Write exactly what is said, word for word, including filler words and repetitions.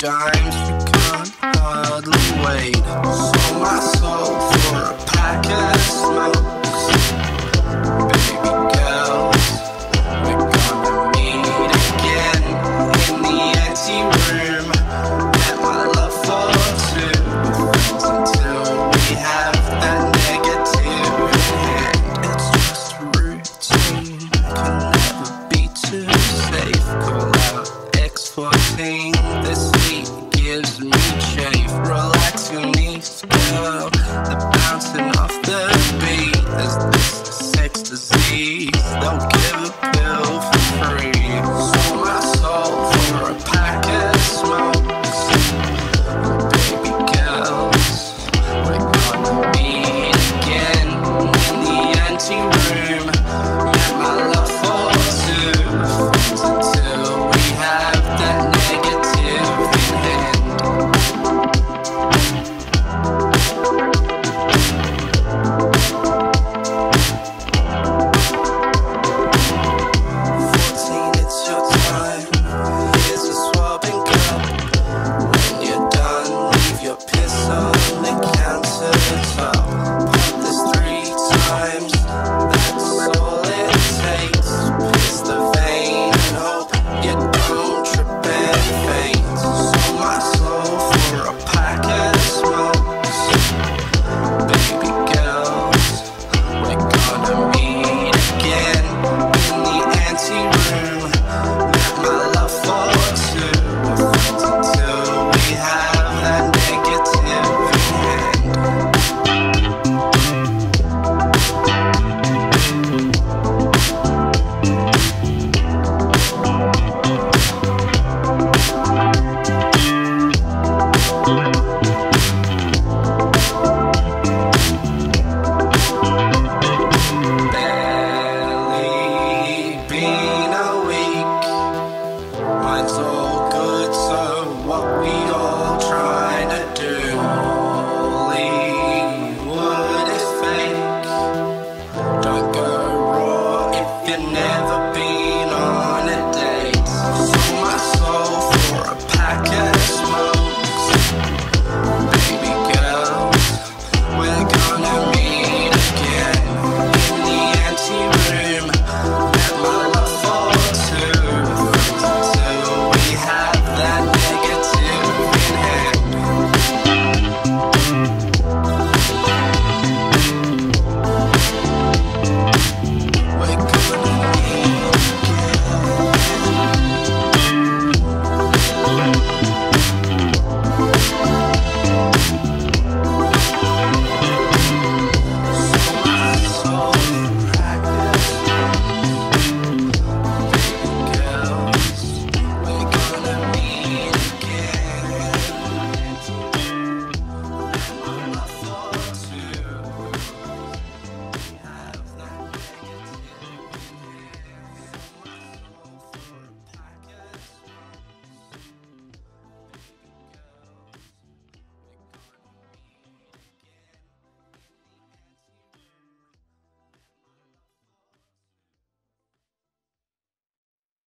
dimes, you can't hardly wait. Sold my soul for a pack of smokes. Baby girls, we're gonna meet again in the anteroom. Met my love for two until we have that negative in hand. It's just a routine, can never be too safe. Call out X fourteen, this heat gives me chafe. Relax your knees, girl, they're bouncing off the beat. Is this a sex disease? Don't give a pill for free. Sold my soul for a pack of smokes. Baby girls, we're gonna meet again in the anteroom. Met my love for two until we have that negative in hand. Fourteen, it's your time. Here's a swab and cup. When you're done, leave your piss on the countertop. Pop this three times, that's all it takes. Piss the vein and hope you don't trip and faint. Sold my soul for a pack of smokes. Baby girls, we're gonna meet again in the anteroom. Met my love for two until we have that negative in hand. Barely been a week, mine's all good, so what we all trying to do? Hollywood is fake, don't go raw if you never